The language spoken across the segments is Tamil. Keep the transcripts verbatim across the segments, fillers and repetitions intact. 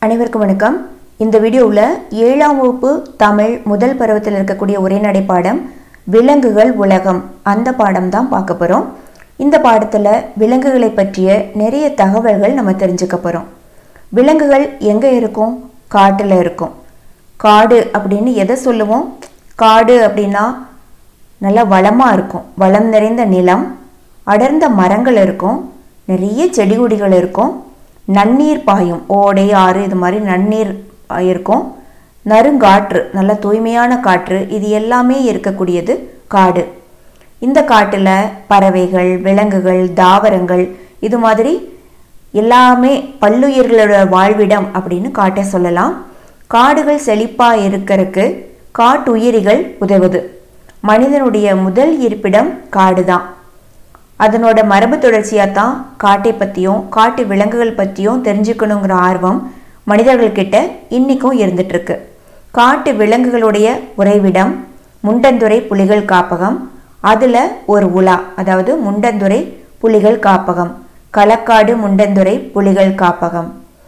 அனைவருக்கும் வணக்கம். இந்த வீடியோவில் ஏழாம் வகுப்பு தமிழ் முதல் பருவத்தில் இருக்கக்கூடிய உரைநடை பாடம் விலங்குகள் உலகம் அந்த பாடம் தான் பார்க்க போகிறோம். இந்த பாடத்தில் விலங்குகளை பற்றிய நிறைய தகவல்கள் நம்ம தெரிஞ்சுக்க போகிறோம். விலங்குகள் எங்கே இருக்கும்? காட்டில் இருக்கும். காடு அப்படின்னு எதை சொல்லுவோம்? காடு அப்படின்னா நல்லா வளமாக இருக்கும், வளம் நிறைந்த நிலம், அடர்ந்த மரங்கள் இருக்கும், நிறைய செடி கொடிகள் இருக்கும், நன்னீர் பாயும், ஓடை ஆறு இது மாதிரி நன்னீர் இருக்கும், நறுங்காற்று நல்ல தூய்மையான காற்று, இது எல்லாமே இருக்கக்கூடியது காடு. இந்த காட்டில் பறவைகள், விலங்குகள், தாவரங்கள் இது மாதிரி எல்லாமே பல்லுயிர்களோட வாழ்விடம் அப்படின்னு காட்டை சொல்லலாம். காடுகள் செழிப்பாக இருக்கிறதுக்கு காட்டுயிரிகள் உதவுது. மனிதனுடைய முதல் இருப்பிடம் காடு தான். அதனோட மரபு தொடர்ச்சியாக தான் காட்டை பற்றியும் காட்டு விலங்குகள் பற்றியும் தெரிஞ்சுக்கணுங்கிற ஆர்வம் மனிதர்கள்கிட்ட இன்றைக்கும் இருந்துகிட்ருக்கு. காட்டு விலங்குகளுடைய உறைவிடம் முண்டந்துறை புலிகள் காப்பகம். அதில் ஒரு உலா, அதாவது முண்டந்துறை புலிகள் காப்பகம், களக்காடு முண்டந்துறை புலிகள் காப்பகம்.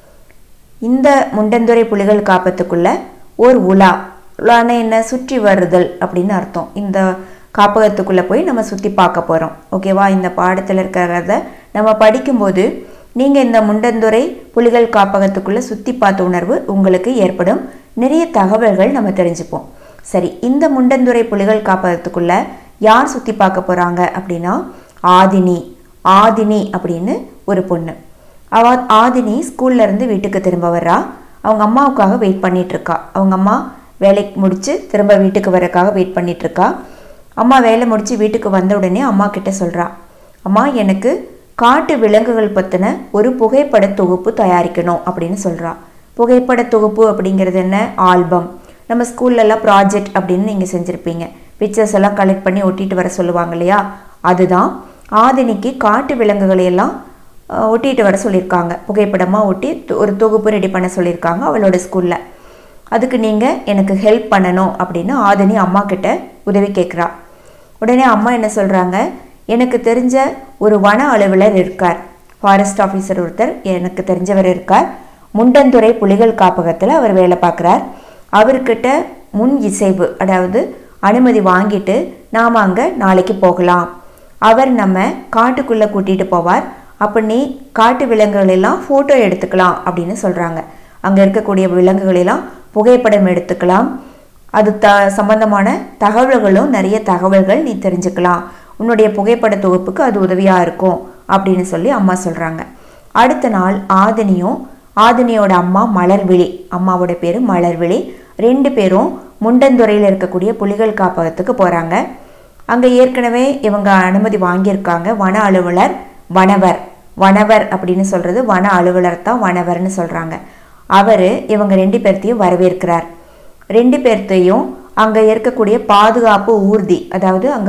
இந்த முண்டந்துறை புலிகள் காப்பகத்துக்குள்ள ஒரு உலா, உலான என்ன, சுற்றி வருதல் அப்படின்னு அர்த்தம். இந்த காப்பகத்துக்குள்ளே போய் நம்ம சுற்றி பார்க்க போகிறோம். ஓகேவா? இந்த பாடத்தில் இருக்கிறத நம்ம படிக்கும்போது நீங்கள் இந்த முண்டந்துறை புலிகள் காப்பகத்துக்குள்ளே சுற்றி பார்த்த உணர்வு உங்களுக்கு ஏற்படும். நிறைய தகவல்கள் நம்ம தெரிஞ்சுப்போம். சரி, இந்த முண்டந்துறை புலிகள் காப்பகத்துக்குள்ளே யார் சுற்றி பார்க்க போகிறாங்க அப்படின்னா ஆதினி. ஆதினி அப்படின்னு ஒரு பொண்ணு. அவ ஆதினி ஸ்கூல்லேருந்து வீட்டுக்கு திரும்ப வர்றா. அவங்க அம்மாவுக்காக வெயிட் பண்ணிகிட்ருக்கா. அவங்க அம்மா வேலைக்கு முடித்து திரும்ப வீட்டுக்கு வரக்காக வெயிட் பண்ணிகிட்ருக்கா. அம்மா வேலை முடித்து வீட்டுக்கு வந்த உடனே அம்மா கிட்ட சொல்கிறா, அம்மா எனக்கு காட்டு விலங்குகள் பற்றின ஒரு புகைப்பட தொகுப்பு தயாரிக்கணும் அப்படின்னு சொல்கிறா. புகைப்பட தொகுப்பு அப்படிங்கிறது என்ன? ஆல்பம். நம்ம ஸ்கூல்லலாம் ப்ராஜெக்ட் அப்படின்னு நீங்கள் செஞ்சுருப்பீங்க. பிக்சர்ஸ் எல்லாம் கலெக்ட் பண்ணி ஒட்டிட்டு வர சொல்லுவாங்க இல்லையா? அதுதான் ஆதினிக்கு காட்டு விலங்குகளையெல்லாம் ஒட்டிட்டு வர சொல்லியிருக்காங்க. புகைப்படமாக ஒட்டி ஒரு தொகுப்பு ரெடி பண்ண சொல்லியிருக்காங்க அவளோட ஸ்கூலில். அதுக்கு நீங்கள் எனக்கு ஹெல்ப் பண்ணணும் அப்படின்னு ஆதினி அம்மா கிட்ட உதவி கேட்குறா. உடனே அம்மா என்ன சொல்கிறாங்க, எனக்கு தெரிஞ்ச ஒரு வன அலுவலர் இருக்கார், ஃபாரஸ்ட் ஆஃபீஸர் ஒருத்தர் எனக்கு தெரிஞ்சவர் இருக்கார். முண்டந்துறை புலிகள் காப்பகத்தில் அவர் வேலை பார்க்குறார். அவர்கிட்ட முன் இசைவு, அதாவது அனுமதி வாங்கிட்டு நாம் அங்கே நாளைக்கு போகலாம். அவர் நம்ம காட்டுக்குள்ளே கூட்டிகிட்டு போவார். அப்போ நீ காட்டு விலங்குகளெல்லாம் ஃபோட்டோ எடுத்துக்கலாம் அப்படின்னு சொல்கிறாங்க. அங்கே இருக்கக்கூடிய விலங்குகளெல்லாம் புகைப்படம் எடுத்துக்கலாம். அது த சம்பந்தமான தகவல்களும் நிறைய தகவல்கள் நீ தெரிஞ்சுக்கலாம். உன்னுடைய புகைப்பட தொகுப்புக்கு அது உதவியாக இருக்கும் அப்படின்னு சொல்லி அம்மா சொல்கிறாங்க. அடுத்த நாள் ஆதினியும் ஆதினியோட அம்மா மலர்விழி, அம்மாவோட பேர் மலர்விழி, ரெண்டு பேரும் முண்டந்துறையில் இருக்கக்கூடிய புலிகள் காப்பகத்துக்கு போகிறாங்க. அங்கே ஏற்கனவே இவங்க அனுமதி வாங்கியிருக்காங்க. வன அலுவலர் வனவர், வனவர் அப்படின்னு சொல்கிறது வன அலுவலர் தான் வனவர்னு சொல்கிறாங்க. அவர் இவங்க ரெண்டு பேர்த்தையும் வரவேற்கிறார். ரெண்டு பேர்த்தையும் அங்கே இருக்கக்கூடிய பாதுகாப்பு ஊர்தி, அதாவது அங்கே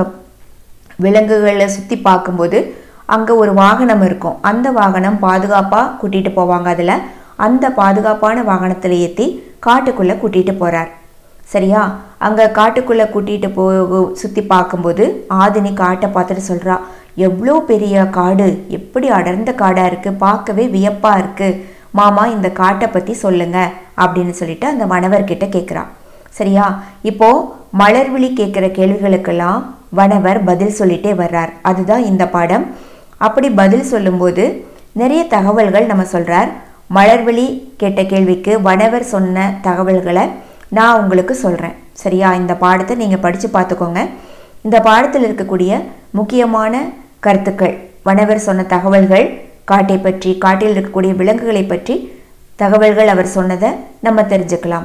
விலங்குகளை சுற்றி பார்க்கும்போது அங்கே ஒரு வாகனம் இருக்கும். அந்த வாகனம் பாதுகாப்பாக கூட்டிகிட்டு போவாங்க. அதில் அந்த பாதுகாப்பான வாகனத்தில் ஏற்றி காட்டுக்குள்ளே கூட்டிகிட்டு போகிறார். சரியா? அங்கே காட்டுக்குள்ளே கூட்டிகிட்டு போ சுற்றி பார்க்கும்போது ஆதினி காட்டை பார்த்துட்டு சொல்கிறா, எவ்வளோ பெரிய காடு, எப்படி அடர்ந்த காடாக இருக்குது, பார்க்கவே வியப்பாக இருக்குது. மாமா இந்த காட்டை பற்றி சொல்லுங்க அப்படின்னு சொல்லிட்டு அந்த வனவர்கிட்ட கேட்குறா. சரியா? இப்போது மலர்விழி கேட்குற கேள்விகளுக்கெல்லாம் வனவர் பதில் சொல்லிட்டே வர்றார். அதுதான் இந்த பாடம். அப்படி பதில் சொல்லும்போது நிறைய தகவல்கள் நம்ம சொல்கிறார். மலர்விழி கேட்ட கேள்விக்கு வனவர் சொன்ன தகவல்களை நான் உங்களுக்கு சொல்கிறேன். சரியா? இந்த பாடத்தை நீங்கள் படித்து பார்த்துக்கோங்க. இந்த பாடத்தில் இருக்கக்கூடிய முக்கியமான கருத்துக்கள், வனவர் சொன்ன தகவல்கள், காட்டை பற்றி, காட்டில் இருக்கக்கூடிய விலங்குகளை பற்றி தகவல்கள் அவர் சொன்னதை நம்ம தெரிஞ்சுக்கலாம்.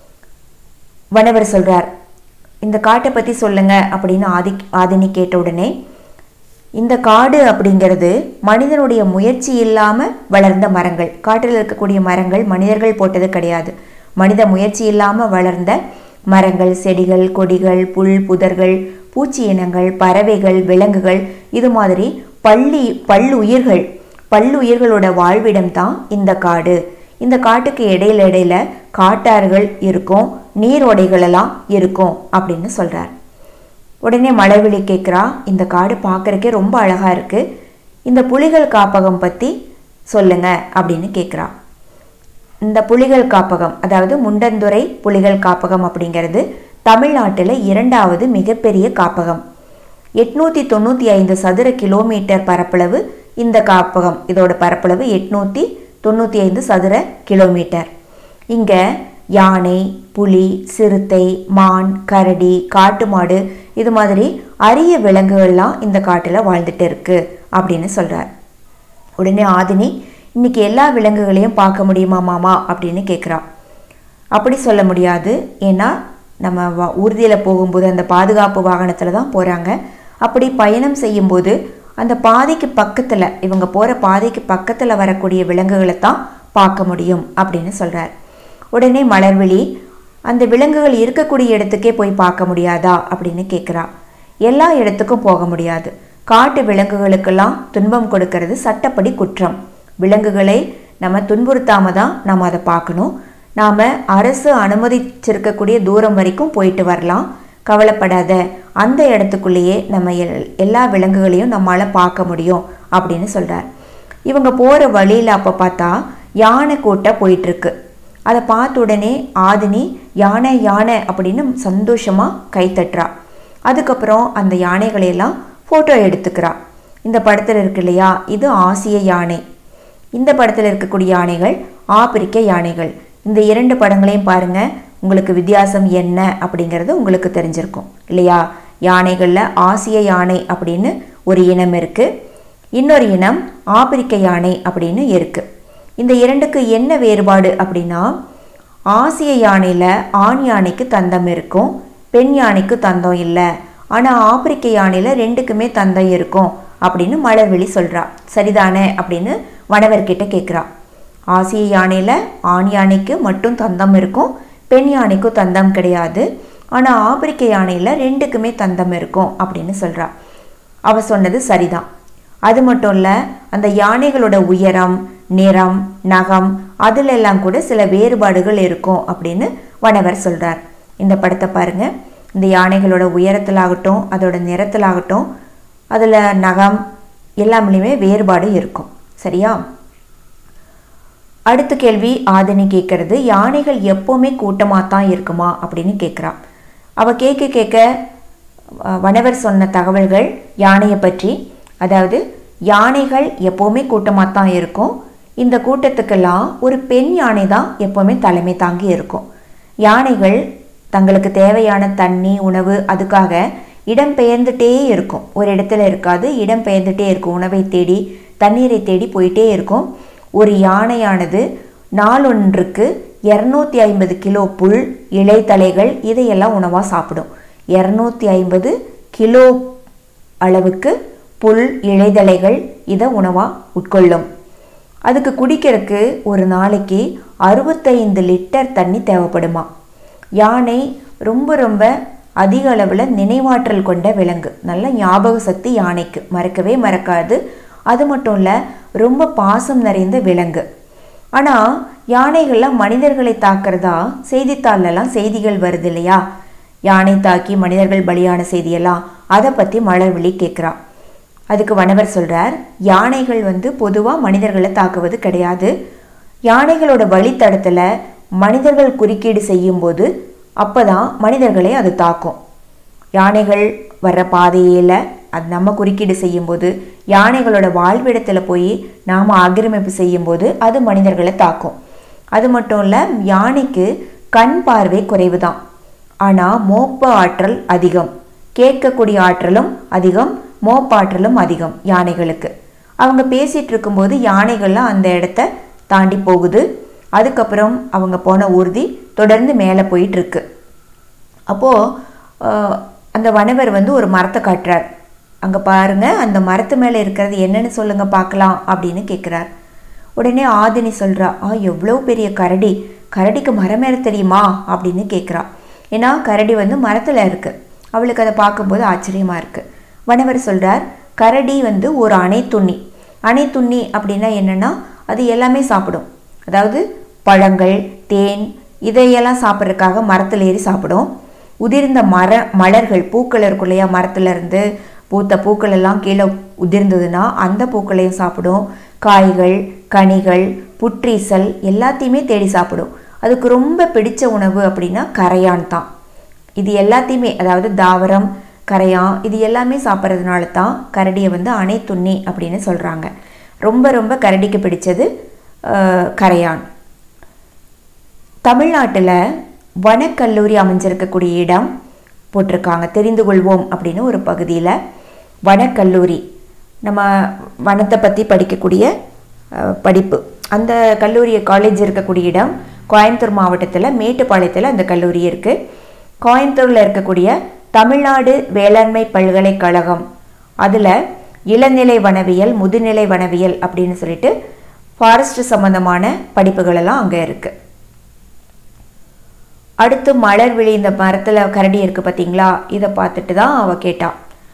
வனவர் சொல்கிறார், இந்த காட்டை பற்றி சொல்லுங்க அப்படின்னு ஆதி ஆதினி கேட்ட உடனே, இந்த காடு அப்படிங்கிறது மனிதனுடைய முயற்சி இல்லாமல் வளர்ந்த மரங்கள். காட்டில் இருக்கக்கூடிய மரங்கள் மனிதர்கள் போட்டது கிடையாது. மனித முயற்சி இல்லாமல் வளர்ந்த மரங்கள், செடிகள், கொடிகள், புல் புதர்கள், பூச்சி இனங்கள், பறவைகள், விலங்குகள், இது மாதிரி பள்ளி பல்லுயிர்கள் பல்லுயிர்களோட வாழ்விடம் தான் இந்த காடு. இந்த காட்டுக்கு இடையில இடையில காட்டாறுகள் இருக்கும், நீரோடைகளெல்லாம் இருக்கும் அப்படின்னு சொல்கிறார். உடனே மலர்விழி கேட்குறா, இந்த காடு பார்க்குறக்கே ரொம்ப அழகாக இருக்குது, இந்த புலிகள் காப்பகம் பற்றி சொல்லுங்க அப்படின்னு கேட்குறா. இந்த புலிகள் காப்பகம், அதாவது முண்டந்துறை புலிகள் காப்பகம் அப்படிங்கிறது தமிழ்நாட்டில் இரண்டாவது மிகப்பெரிய காப்பகம். எட்நூற்றி தொண்ணூற்றி ஐந்து சதுர கிலோமீட்டர் பரப்பளவு இந்த காப்பகம். இதோட பரப்பளவு எட்நூற்றி தொண்ணூற்றி ஐந்து சதுர கிலோமீட்டர். இங்கே யானை, புலி, சிறுத்தை, மான், கரடி, காட்டு மாடு இது மாதிரி அரிய விலங்குகள்லாம் இந்த காட்டில் வாழ்ந்துட்டு இருக்கு அப்படின்னு சொல்கிறார். உடனே ஆதினி, இன்னைக்கு எல்லா விலங்குகளையும் பார்க்க முடியுமா மாமா அப்படின்னு கேட்குறான். அப்படி சொல்ல முடியாது. ஏன்னா நம்ம ஊர்தியில் போகும்போது அந்த பாதுகாப்பு வாகனத்தில் தான் போகிறாங்க. அப்படி பயணம் செய்யும்போது அந்த பாதைக்கு பக்கத்தில், இவங்க போகிற பாதைக்கு பக்கத்தில் வரக்கூடிய விலங்குகளை தான் பார்க்க முடியும் அப்படின்னு சொல்கிறார். உடனே மலர்விழி, அந்த விலங்குகள் இருக்கக்கூடிய இடத்துக்கே போய் பார்க்க முடியாதா அப்படின்னு கேட்குறா. எல்லா இடத்துக்கும் போக முடியாது. காட்டு விலங்குகளுக்கெல்லாம் துன்பம் கொடுக்கறது சட்டப்படி குற்றம். விலங்குகளை நம்ம துன்புறுத்தாம தான் நம்ம அதை பார்க்கணும். நாம் அரசு அனுமதிச்சிருக்கக்கூடிய தூரம் வரைக்கும் போயிட்டு வரலாம், கவலைப்படாத, அந்த இடத்துக்குள்ளேயே நம்ம எல்லா விலங்குகளையும் நம்மளால் பார்க்க முடியும் அப்படின்னு சொல்கிறார். இவங்க போகிற வழியில் அப்போ பார்த்தா யானை கூட்ட போயிட்டுருக்கு. அதை பார்த்த உடனே ஆதினி யானை யானை அப்படின்னு சந்தோஷமாக கைத்தட்டுறா. அதுக்கப்புறம் அந்த யானைகளையெல்லாம் ஃபோட்டோ எடுத்துக்கிறா. இந்த படத்தில் இருக்கு இல்லையா, இது ஆசிய யானை. இந்த படத்தில் இருக்கக்கூடிய யானைகள் ஆப்பிரிக்க யானைகள். இந்த இரண்டு படங்களையும் பாருங்கள், உங்களுக்கு வித்தியாசம் என்ன அப்படிங்கிறது உங்களுக்கு தெரிஞ்சிருக்கும் இல்லையா. யானைகளில் ஆசிய யானை அப்படின்னு ஒரு இனம் இருக்குது, இன்னொரு இனம் ஆப்பிரிக்க யானை அப்படின்னு இருக்குது. இந்த இரண்டுக்கு என்ன வேறுபாடு அப்படின்னா, ஆசிய யானையில் ஆண் யானைக்கு தந்தம் இருக்கும், பெண் யானைக்கு தந்தம் இல்லை. ஆனால் ஆப்பிரிக்க யானையில் ரெண்டுக்குமே தந்தம் இருக்கும் அப்படின்னு மலர்விழி சொல்கிறா. சரிதானே அப்படின்னு வனவர்கிட்ட கேட்குறா. ஆசிய யானையில் ஆண் யானைக்கு மட்டும் தந்தம் இருக்கும், பெண் யானைக்கும் தந்தம் கிடையாது. ஆனால் ஆப்பிரிக்க யானையில் ரெண்டுக்குமே தந்தம் இருக்கும் அப்படின்னு சொல்கிறா. அவ சொன்னது சரிதான். அது மட்டும் இல்லை, அந்த யானைகளோட உயரம், நிறம், நகம் அதிலெல்லாம் கூட சில வேறுபாடுகள் இருக்கும் அப்படின்னு வனவர் சொல்கிறார். இந்த படத்தை பாருங்கள். இந்த யானைகளோட உயரத்திலாகட்டும், அதோட நிறத்திலாகட்டும், அதில் நகம் எல்லாமே வேறுபாடு இருக்கும். சரியா? அடுத்த கேள்வி ஆதினி கேட்கறது, யானைகள் எப்போவுமே கூட்டமாக தான் இருக்குமா அப்படின்னு கேட்குறா. அவள் கேட்க கேட்க வனவர் சொன்ன தகவல்கள் யானையை பற்றி, அதாவது யானைகள் எப்போவுமே கூட்டமாக தான் இருக்கும். இந்த கூட்டத்துக்கெல்லாம் ஒரு பெண் யானை தான் எப்போவுமே தலைமை தாங்கி இருக்கும். யானைகள் தங்களுக்கு தேவையான தண்ணி, உணவு அதுக்காக இடம் பெயர்ந்துட்டே இருக்கும். ஒரு இடத்துல இருக்காது, இடம் பெயர்ந்துட்டே இருக்கும். உணவை தேடி, தண்ணீரை தேடி போயிட்டே இருக்கும். ஒரு யானையானது நாளொன்றுக்கு இரநூத்தி ஐம்பது கிலோ புல், இலைத்தலைகள் இதையெல்லாம் உணவாக சாப்பிடும். இரநூத்தி ஐம்பது கிலோ அளவுக்கு புல், இலைதலைகள் இதை உணவாக உட்கொள்ளும். அதுக்கு குடிக்கிறதுக்கு ஒரு நாளைக்கு அறுபத்தைந்து லிட்டர் தண்ணி தேவைப்படுமா. யானை ரொம்ப ரொம்ப அதிக அளவில் நினைவாற்றல் கொண்ட விலங்கு. நல்ல ஞாபக சக்தி யானைக்கு, மறக்கவே மறக்காது. அது மட்டும் இல்லை, ரொம்ப பாசம் நிறைந்த விலங்கு. ஆனால் யானைகள்லாம் மனிதர்களை தாக்குறதா செய்தித்தாளெல்லாம் செய்திகள் வருது இல்லையா, யானை தாக்கி மனிதர்கள் பலியான செய்தியெல்லாம், அதை பற்றி மலர்விழி கேட்குறா. அதுக்கு வனவர் சொல்கிறார், யானைகள் வந்து பொதுவாக மனிதர்களை தாக்குவது கிடையாது. யானைகளோட வழித்தடத்தில் மனிதர்கள் குறுக்கீடு செய்யும்போது அப்போ தான் மனிதர்களை அது தாக்கும். யானைகள் வர்ற பாதையில் அது நம்ம குறுக்கீடு செய்யும்போது, யானைகளோட வாழ்விடத்தில் போய் நாம் ஆக்கிரமிப்பு செய்யும்போது அது மனிதர்களை தாக்கும். அது மட்டும் இல்லை, யானைக்கு கண் பார்வை குறைவு தான், ஆனால் மோப்ப ஆற்றல் அதிகம். கேட்கக்கூடிய ஆற்றலும் அதிகம், மோப்பாற்றலும் அதிகம் யானைகளுக்கு. அவங்க பேசிகிட்டு இருக்கும்போது யானைகள்லாம் அந்த இடத்த தாண்டி போகுது. அதுக்கப்புறம் அவங்க போன ஊர்தி தொடர்ந்து மேலே போயிட்டுருக்கு. அப்போது அந்த வனவர் வந்து ஒரு மரத்தை காட்டுறார். அங்கே பாருங்கள், அந்த மரத்து மேலே இருக்கிறது என்னன்னு சொல்லுங்கள் பார்க்கலாம் அப்படின்னு கேட்குறார். உடனே ஆதினி சொல்கிறா, ஆ எவ்வளோ பெரிய கரடி, கரடிக்கு மரம் ஏற தெரியுமா அப்படின்னு கேட்குறா. ஏன்னா கரடி வந்து மரத்தில் இருக்குது. அவளுக்கு அதை பார்க்கும்போது ஆச்சரியமாக இருக்குது. வனவர் சொல்கிறார், கரடி வந்து ஒரு அணைத்துண்ணி. அணைத்துண்ணி அப்படின்னா என்னென்னா, அது எல்லாமே சாப்பிடும். அதாவது பழங்கள், தேன் இதையெல்லாம் சாப்பிட்றதுக்காக மரத்தில் ஏறி சாப்பிடும். உதிர்ந்த மர மலர்கள், பூக்கள் இருக்கும் இல்லையா, மரத்துலேருந்து பூத்த பூக்கள் எல்லாம் கீழே உதிர்ந்ததுன்னா அந்த பூக்களையும் சாப்பிடும். காய்கள், கனிகள், புற்றீசல் எல்லாத்தையுமே தேடி சாப்பிடும். அதுக்கு ரொம்ப பிடிச்ச உணவு அப்படின்னா கரையான் தான். இது எல்லாத்தையுமே, அதாவது தாவரம், கரையான், இது எல்லாமே சாப்பிட்றதுனால தான் கரடியை வந்து அனைத்துண்ணி அப்படின்னு சொல்கிறாங்க. ரொம்ப ரொம்ப கரடிக்கு பிடிச்சது கரையான். தமிழ்நாட்டில் வனக்கல்லூரி அமைஞ்சிருக்கக்கூடிய இடம் போட்டிருக்காங்க. தெரிந்து கொள்வோம் அப்படின்னு ஒரு பகுதியில் வனக்கல்லூரி, நம்ம வனத்தை பற்றி படிக்கக்கூடிய படிப்பு, அந்த கல்லூரி காலேஜ் இருக்கக்கூடிய இடம் கோயம்புத்தூர் மாவட்டத்தில் மேட்டுப்பாளையத்தில் அந்த கல்லூரி இருக்குது. கோயம்புத்தூரில் இருக்கக்கூடிய தமிழ்நாடு வேளாண்மை பல்கலைக்கழகம், அதில் இளநிலை வனவியல், முதுநிலை வனவியல் அப்படின்னு சொல்லிட்டு ஃபாரஸ்ட் சம்பந்தமான படிப்புகளெல்லாம் அங்கே இருக்குது. அடுத்து மலர்விழி, இந்த மரத்தில் கரடி இருக்குது பார்த்தீங்களா, இதை பார்த்துட்டு தான் அவள் கேட்டாள்,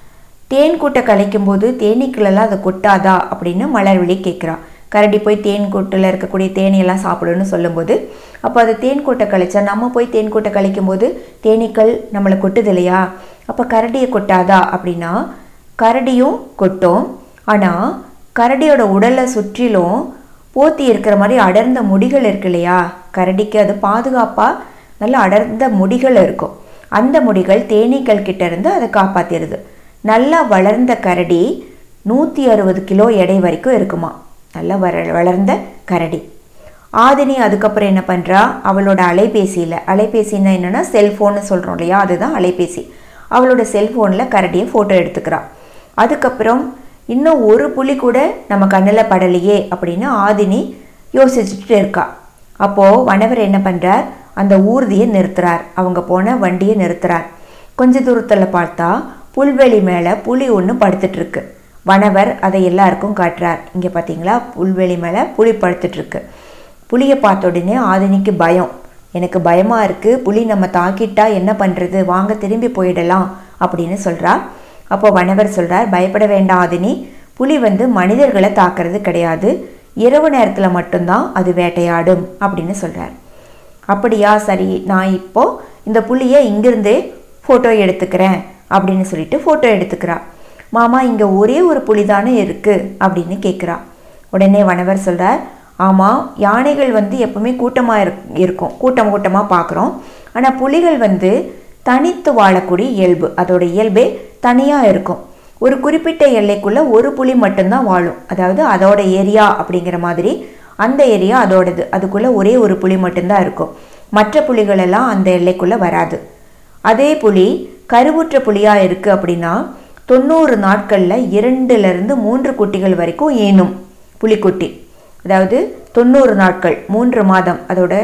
தேன் கூட்டை கலைக்கும் போது தேனீக்களெல்லாம் அதை கொட்டாதா அப்படின்னு மலர்விழி கேட்குறா. கரடி போய் தேன் கூட்டில் இருக்கக்கூடிய தேனியெல்லாம் சாப்பிடுன்னு சொல்லும்போது, அப்போ அது தேன் கூட்டை கழிச்சா நம்ம போய் தேன் கூட்டை கழிக்கும் போது தேனீக்கள் நம்மளை கொட்டுது இல்லையா, அப்போ கரடியை கொட்டாதா அப்படின்னா கரடியும் கொட்டும். ஆனால் கரடியோட உடலை சுற்றிலும் போத்தி இருக்கிற மாதிரி அடர்ந்த முடிகள் இருக்கு இல்லையா, கரடிக்கு அது பாதுகாப்பாக நல்ல அடர்ந்த முடிகள் இருக்கும். அந்த முடிகள் தேனீக்கள் கிட்ட இருந்து அதை காப்பாற்றிடுது. நல்லா வளர்ந்த கரடி நூற்றி அறுபது கிலோ எடை வரைக்கும் இருக்குமா, நல்லா வர வளர்ந்த கரடி. ஆதினி அதுக்கப்புறம் என்ன பண்ணுறா, அவளோட அலைபேசியில், அலைபேசின்னா என்னென்னா செல்ஃபோன்னு சொல்கிறோம் இல்லையா, அதுதான் அலைபேசி, அவளோட செல்ஃபோனில் கரடியை ஃபோட்டோ எடுத்துக்கிறா. அதுக்கப்புறம் இன்னும் ஒரு புலி கூட நம்ம கண்ணில் படலையே அப்படின்னு ஆதினி யோசிச்சுட்டு இருக்கா. அப்போது வனவர் என்ன பண்ணுறார், அந்த ஊர்தியை நிறுத்துறார், அவங்க போன வண்டியை நிறுத்துறார். கொஞ்ச தூரத்தில் பார்த்தா புல்வெளி மேலே புலி ஒன்று படுத்துட்ருக்கு. வனவர் அதை எல்லாருக்கும் காட்டுறார். இங்கே பார்த்தீங்களா, புல்வெளி மேலே புலி படுத்துட்ருக்கு. புலியை பார்த்த உடனே ஆதினிக்கு பயம், எனக்கு பயமாக இருக்குது, புலி நம்ம தாக்கிட்டா என்ன பண்ணுறது, வாங்க திரும்பி போயிடலாம் அப்படின்னு சொல்கிறா. அப்போ வனவர் சொல்கிறார், பயப்பட வேண்டாம் ஆதினி, புலி வந்து மனிதர்களை தாக்குறது கிடையாது, இரவு நேரத்தில் மட்டும்தான் அது வேட்டையாடும் அப்படின்னு சொல்கிறார். அப்படியா, சரி, நான் இப்போது இந்த புலியை இங்கிருந்தே ஃபோட்டோ எடுத்துக்கிறேன் அப்படின்னு சொல்லிட்டு ஃபோட்டோ எடுத்துக்கிறா. மாமா, இங்கே ஒரே ஒரு புலி தானே இருக்குது அப்படின்னு கேட்குறா. உடனே வனவர் சொல்கிறார், ஆமாம், யானைகள் வந்து எப்பவுமே கூட்டமாக இருக்கும், கூட்டம் கூட்டமாக பார்க்குறோம். ஆனால் புலிகள் வந்து தனித்து வாழக்கூடிய இயல்பு, அதோட இயல்பே தனியாக இருக்கும். ஒரு குறிப்பிட்ட எல்லைக்குள்ளே ஒரு புலி மட்டும்தான் வாழும், அதாவது அதோட ஏரியா அப்படிங்கிற மாதிரி அந்த ஏரியா அதோடது, அதுக்குள்ளே ஒரே ஒரு புலி மட்டும்தான் இருக்கும். மற்ற புலிகளெல்லாம் அந்த எல்லைக்குள்ளே வராது. அதே புலி கருவுற்ற புலியாக இருக்குது அப்படின்னா தொண்ணூறு நாட்களில் இரண்டுலேருந்து மூன்று குட்டிகள் வரைக்கும் ஈனும் புலிக்குட்டி. அதாவது தொண்ணூறு நாட்கள், மூன்று மாதம், அதோட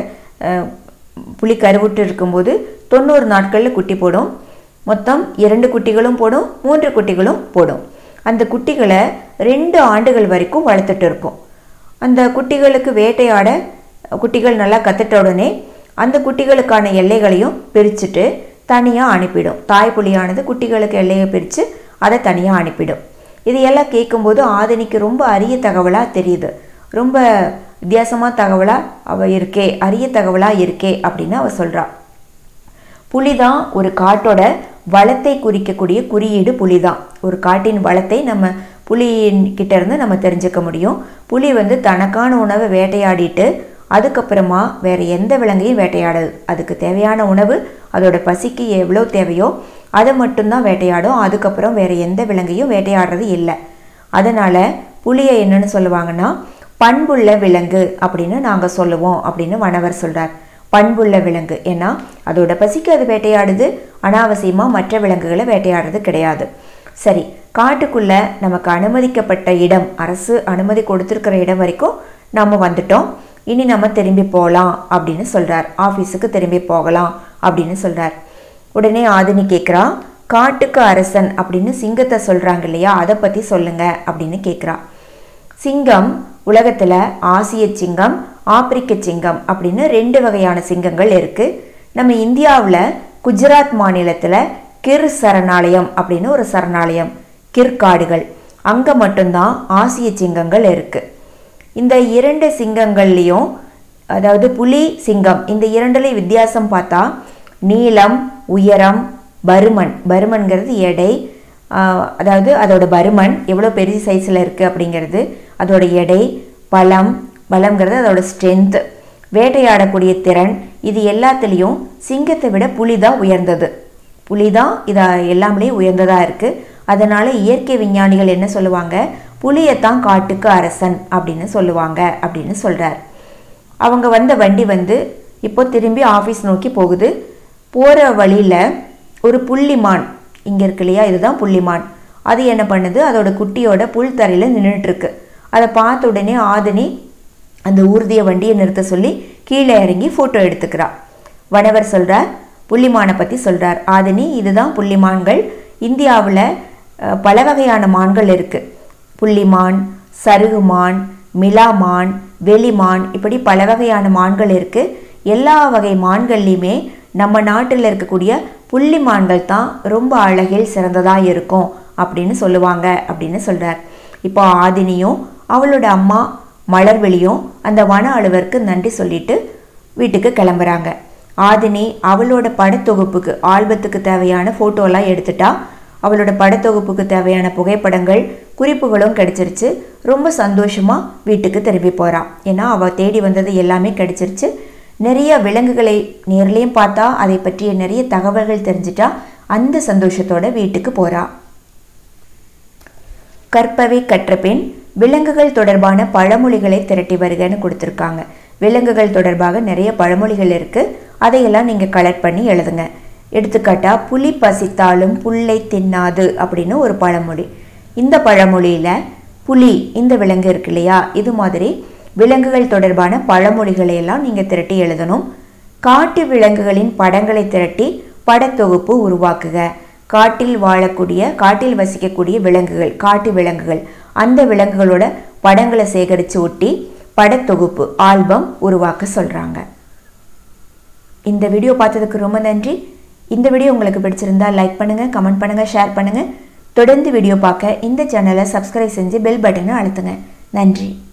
புலி கருவுற்று இருக்கும்போது தொண்ணூறு நாட்களில் குட்டி போடும். மொத்தம் இரண்டு குட்டிகளும் போடும், மூன்று குட்டிகளும் போடும். அந்த குட்டிகளை ரெண்டு ஆண்டுகள் வரைக்கும் வளர்த்துட்டு இருக்கும். அந்த குட்டிகளுக்கு வேட்டையாட குட்டிகள் நல்லா கற்றுட்ட உடனே அந்த குட்டிகளுக்கான எல்லைகளையும் பிரிச்சுட்டு தனியாக அனுப்பிடும். தாய் புலியானது குட்டிகளுக்கு எல்லையை பிரித்து அதை தனியாக அனுப்பிடும். இதையெல்லாம் கேட்கும்போது ஆதினிக்கு ரொம்ப அரிய தகவலாக தெரியுது. ரொம்ப வித்தியாசமாக தகவலாக அவள் இருக்கே, அரிய தகவலாக இருக்கே அப்படின்னு அவள் சொல்கிறா. புலி தான் ஒரு காட்டோட வளத்தை குறிக்கக்கூடிய குறியீடு. புலி தான் ஒரு காட்டின் வளத்தை நம்ம புலிகிட்ட இருந்து நம்ம தெரிஞ்சுக்க முடியும். புலி வந்து தனக்கான உணவை வேட்டையாடிட்டு அதுக்கப்புறமா வேறு எந்த விலங்கையும் வேட்டையாடாது. அதுக்கு தேவையான உணவு அதோட பசிக்கு எவ்வளோ தேவையோ அதை மட்டும்தான் வேட்டையாடும். அதுக்கப்புறம் வேறு எந்த விலங்கையும் வேட்டையாடுறது இல்லை. அதனால் புலியை என்னன்னு சொல்லுவாங்கன்னா பண்புள்ள விலங்கு அப்படின்னு நாங்கள் சொல்லுவோம் அப்படின்னு வனவர் சொல்கிறார். பண்புள்ள விலங்கு, ஏன்னா அதோட பசிக்கு அது வேட்டையாடுது, அனாவசியமாக மற்ற விலங்குகளை வேட்டையாடுறது கிடையாது. சரி, காட்டுக்குள்ளே நமக்கு அனுமதிக்கப்பட்ட இடம், அரசு அனுமதி கொடுத்துருக்கிற இடம் வரைக்கும் நம்ம வந்துட்டோம், இனி நம்ம திரும்பி போகலாம் அப்படின்னு சொல்கிறார். ஆஃபீஸுக்கு திரும்பி போகலாம் அப்படின்னு சொல்கிறார். உடனே ஆதினி கேட்குறா, காட்டுக்கு அரசன் அப்படின்னு சிங்கத்தை சொல்கிறாங்க இல்லையா, அதை பற்றி சொல்லுங்க அப்படின்னு கேட்குறா. சிங்கம் உலகத்தில் ஆசிய சிங்கம், ஆப்பிரிக்க சிங்கம் அப்படின்னு ரெண்டு வகையான சிங்கங்கள் இருக்குது. நம்ம இந்தியாவில் குஜராத் மாநிலத்தில் கிர் சரணாலயம் அப்படின்னு ஒரு சரணாலயம், கிர்காடுகள், அங்கே மட்டும்தான் ஆசிய சிங்கங்கள் இருக்குது. இந்த இரண்டு சிங்கங்கள்லேயும், அதாவது புலி, சிங்கம், இந்த இரண்டுலேயும் வித்தியாசம் பார்த்தா நீளம், உயரம், பருமன், பருமன்கிறது எடை, அதாவது அதோட பருமன் எவ்வளோ பெரிய சைஸில் இருக்குது அப்படிங்கிறது, அதோட எடை, பலம், பலம்ங்கிறது அதோட ஸ்ட்ரென்த், வேட்டையாடக்கூடிய திறன், இது எல்லாத்துலேயும் சிங்கத்தை விட புலி தான் உயர்ந்தது. புலி தான் இதை எல்லாமே உயர்ந்ததாக இருக்குது. அதனால் இயற்கை விஞ்ஞானிகள் என்ன சொல்லுவாங்க, புலியைத்தான் காட்டுக்கு அரசன் அப்படின்னு சொல்லுவாங்க அப்படின்னு சொல்கிறார். அவங்க வந்த வண்டி வந்து இப்போ திரும்பி ஆஃபீஸ் நோக்கி போகுது. போகிற வழியில் ஒரு புள்ளிமான் இங்கே இருக்கு இல்லையா, இதுதான் புள்ளிமான். அது என்ன பண்ணுது, அதோட குட்டியோட புல் தரையில் நின்றுட்டுருக்கு. அதை பார்த்த உடனே ஆதினி அந்த ஊர்திய வண்டியை நிறுத்த சொல்லி கீழே இறங்கி ஃபோட்டோ எடுத்துக்கிறா. வனவர் சொல்கிறார், புள்ளிமானை பற்றி சொல்கிறார். ஆதினி, இதுதான் புள்ளிமான்கள். இந்தியாவில் பல வகையான மான்கள் இருக்குது. புள்ளிமான், சருகுமான், மிலாமான், வெளிமான், இப்படி பல வகையான மான்கள் இருக்குது. எல்லா வகை மான்கள்லையுமே நம்ம நாட்டில் இருக்கக்கூடிய புள்ளிமான்கள் தான் ரொம்ப அழகில் சிறந்ததாக இருக்கும் அப்படின்னு சொல்லுவாங்க அப்படின்னு சொல்கிறார். இப்போ ஆதினியும் அவளோட அம்மா மலர்விழியும் அந்த வன அலுவலருக்கு நன்றி சொல்லிட்டு வீட்டுக்கு கிளம்புறாங்க. ஆதினி அவளோட படத்தொகுப்புக்கு ஆல்பத்துக்கு தேவையான ஃபோட்டோலாம் எடுத்துட்டா. அவளோட படத்தொகுப்புக்கு தேவையான புகைப்படங்கள், குறிப்புகளும் கிடைச்சிருச்சு. ரொம்ப சந்தோஷமாக வீட்டுக்கு திரும்பி போகிறான். ஏன்னா அவள் தேடி வந்தது எல்லாமே கிடைச்சிருச்சு. நிறைய விலங்குகளை நேர்லேயும் பார்த்தா, அதை பற்றிய நிறைய தகவல்கள் தெரிஞ்சிட்டா. அந்த சந்தோஷத்தோட வீட்டுக்கு போகிறா. கற்பவை கற்ற பின் விலங்குகள் தொடர்பான பழமொழிகளை திரட்டி வருகன்னு கொடுத்துருக்காங்க. விலங்குகள் தொடர்பாக நிறைய பழமொழிகள் இருக்குது. அதையெல்லாம் நீங்கள் கலெக்ட் பண்ணி எழுதுங்க. எடுத்துக்காட்டா, புலி பசித்தாலும் புல்லை தின்னாது அப்படின்னு ஒரு பழமொழி. இந்த பழமொழியில் புலி இந்த விலங்கு இருக்கு இல்லையா, இது மாதிரி விலங்குகள் தொடர்பான பழமொழிகளை எல்லாம் நீங்கள் திரட்டி எழுதணும். காட்டு விலங்குகளின் படங்களை திரட்டி படத்தொகுப்பு உருவாக்குக. காட்டில் வாழக்கூடிய, காட்டில் வசிக்கக்கூடிய விலங்குகள், காட்டு விலங்குகள், அந்த விலங்குகளோட படங்களை சேகரித்து ஒட்டி படத்தொகுப்பு ஆல்பம் உருவாக்க சொல்கிறாங்க. இந்த வீடியோ பார்த்ததுக்கு ரொம்ப நன்றி. இந்த வீடியோ உங்களுக்கு பிடிச்சிருந்தா லைக் பண்ணுங்கள், கமெண்ட் பண்ணுங்கள், ஷேர் பண்ணுங்கள். தொடர்ந்து வீடியோ பார்க்க இந்த சேனலை சப்ஸ்கிரைப் செஞ்சு பெல் பட்டனை அழுத்துங்க. நன்றி.